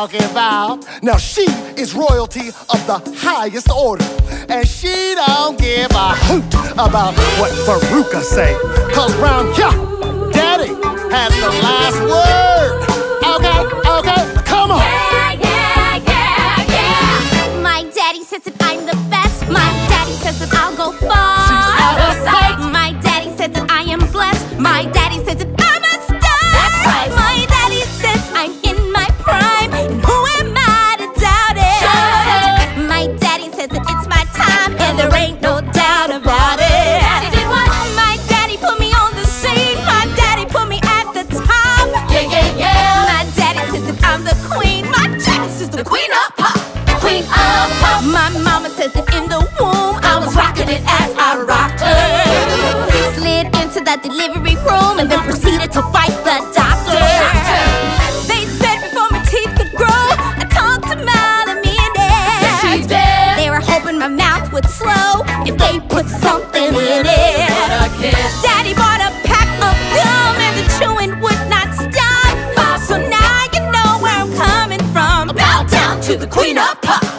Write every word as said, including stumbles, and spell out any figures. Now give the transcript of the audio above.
talking about. Now she is royalty of the highest order, and she don't give a hoot about what Veruca say. Cause round here, Daddy has the last word. Okay, okay, come on. Yeah, yeah, yeah, yeah. My daddy says that I'm the best. My daddy says that I'll go far. She's out of sight. My daddy says that I am blessed. My daddy says that I'm a star. That's right. My daddy says I'm in my prime, and who am I to doubt it? Shout it. My daddy says that it's my time, and there ain't no doubt about it. Daddy did what? My daddy put me on the scene. My daddy put me at the top. Yeah, yeah, yeah. My daddy says that I'm the queen. My daddy says the queen of pop. Queen of pop. My mama says that in the womb I was rocking it as I rocked her. Slid into the delivery room and then proceeded to fight the doctor. They said before my teeth could grow, I talked a mile a minute. Yes, she did. They were hoping my mouth would slow if they put something in it. What a kid. Daddy bought a pack of gum and the chewing would not stop. So now you know where I'm coming from. Bow down to the queen of pop.